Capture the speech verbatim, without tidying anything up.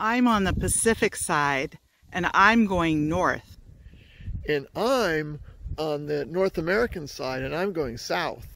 I'm on the Pacific side and I'm going north. And I'm on the North American side and I'm going south.